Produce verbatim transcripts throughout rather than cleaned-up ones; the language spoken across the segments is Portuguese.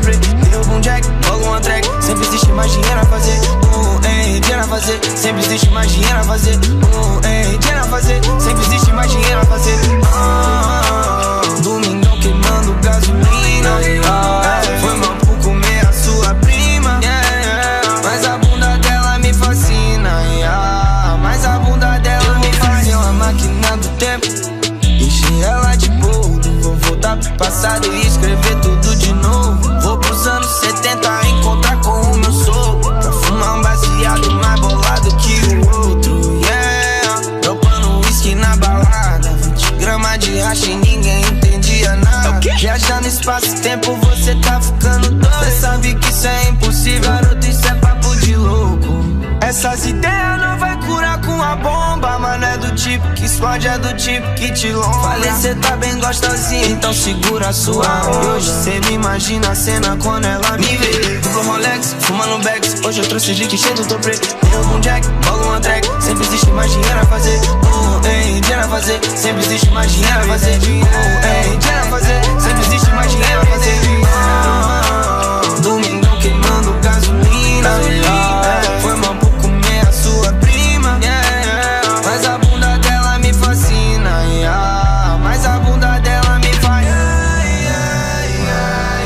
play. Derruba um jack, logo uma track. Sempre existe mais dinheiro a fazer. Uh, ei, dinheiro a fazer. Sempre existe mais dinheiro a fazer. Uh, ei, dinheiro a fazer. Sempre existe mais dinheiro a fazer. Ah, domingão queimando gasolina. Ah, foi mal por comer a sua prima. Yeah, yeah. Mas a bunda dela me fascina. Yeah. Mas a bunda dela me faz uma máquina do tempo. Encher ela de boldo. Vou voltar pro passado e escrever tudo de novo. Vou pros anos setenta encontrar com o meu sogro. Pra fumar um baseado mais bolado que o outro. Yeah, dropando whisky na balada. vinte gramas de racha e ninguém entendia nada. Viajar no espaço-tempo, você tá ficando doido. Cê sabe que isso é impossível, garoto, isso é papo de louco. Essas ideias não vai curar com a bomba, mano, é do tipo que explode, é do tipo que te lomba. Falei, cê tá bem gostosinha, então segura a sua onda. E hoje cê me imagina a cena quando ela me vê. Duplo Rolex, fumando Bex, hoje eu trouxe drink cheio do toprê. Derruba um jack, logo uma track, sempre existe mais dinheiro a fazer. Uh, ei, dinheiro a fazer, sempre existe mais dinheiro a fazer. Uh, ei, dinheiro a fazer, sempre existe mais dinheiro a fazer. Uh, domingão queimando gasolina. Uh, foi mal por comer a sua prima. Yeah, yeah. Mas a bunda dela me fascina. Yeah. Mas a bunda dela me faz. Yeah, yeah, yeah,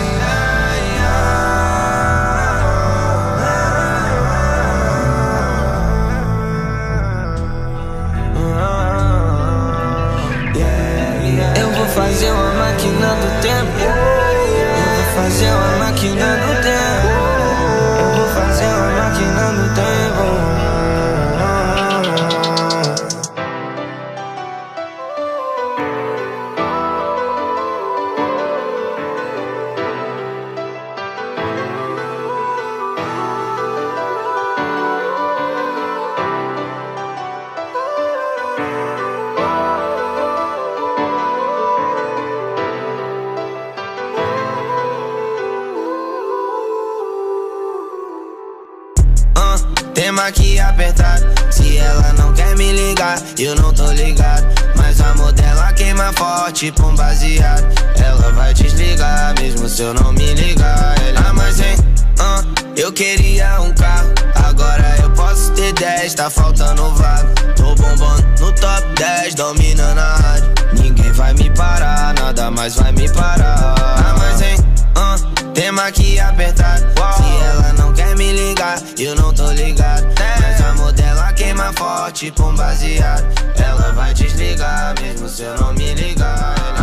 yeah, yeah, yeah. Eu vou fazer uma máquina do tempo. Eu vou fazer uma máquina do tempo. Eu vou fazer uma máquina do tempo. Tema que apertado, se ela não quer me ligar, eu não tô ligado. Mas a modela queima forte com baseado. Ela vai desligar mesmo se eu não me ligar. Ela, ah, mas hein, uh, eu queria um carro, agora eu posso ter dez, tá faltando vaga. Tô bombando no top dez, dominando a rádio. Ninguém vai me parar, nada mais vai me parar. Ah, mas hein, uh, tema que apertado, se ela não quer me ligar, eu não tô ligado. Mas a modela queima forte com baseado. Ela vai desligar mesmo se eu não me ligar.